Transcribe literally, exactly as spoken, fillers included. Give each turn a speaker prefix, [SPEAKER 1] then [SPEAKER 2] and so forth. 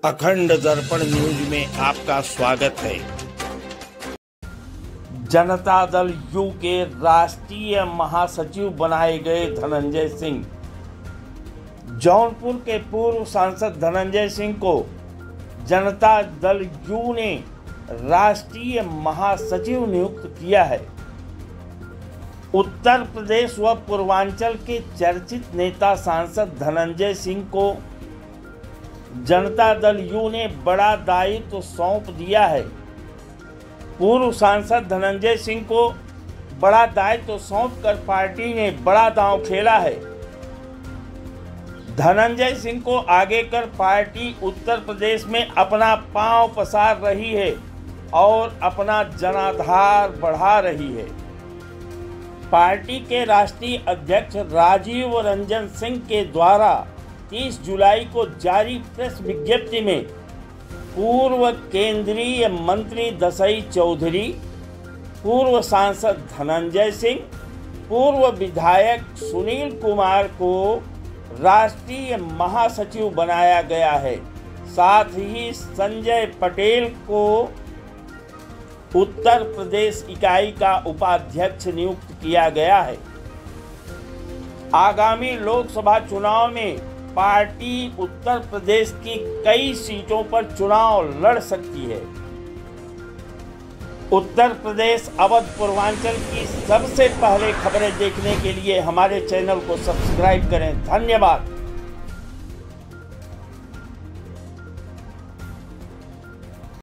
[SPEAKER 1] अखंड दर्पण न्यूज में आपका स्वागत है। जनता दल यू के राष्ट्रीय महासचिव बनाए गए धनंजय सिंह। जौनपुर के पूर्व सांसद धनंजय सिंह को जनता दल यू ने राष्ट्रीय महासचिव नियुक्त किया है। उत्तर प्रदेश व पूर्वांचल के चर्चित नेता सांसद धनंजय सिंह को जनता दल यू ने बड़ा दायित्व सौंप दिया है। पूर्व सांसद धनंजय सिंह को बड़ा दायित्व सौंपकर पार्टी ने बड़ा दांव खेला है। धनंजय सिंह को आगे कर पार्टी उत्तर प्रदेश में अपना पांव पसार रही है और अपना जनाधार बढ़ा रही है। पार्टी के राष्ट्रीय अध्यक्ष राजीव रंजन सिंह के द्वारा तीस जुलाई को जारी प्रेस विज्ञप्ति में पूर्व केंद्रीय मंत्री दसई चौधरी, पूर्व सांसद धनंजय सिंह, पूर्व विधायक सुनील कुमार को राष्ट्रीय महासचिव बनाया गया है। साथ ही संजय पटेल को उत्तर प्रदेश इकाई का उपाध्यक्ष नियुक्त किया गया है। आगामी लोकसभा चुनाव में पार्टी उत्तर प्रदेश की कई सीटों पर चुनाव लड़ सकती है। उत्तर प्रदेश अवध पूर्वांचल की सबसे पहले खबरें देखने के लिए हमारे चैनल को सब्सक्राइब करें। धन्यवाद।